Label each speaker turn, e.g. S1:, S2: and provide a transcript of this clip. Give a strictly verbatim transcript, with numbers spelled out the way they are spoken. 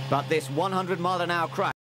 S1: But this one hundred mile an hour crash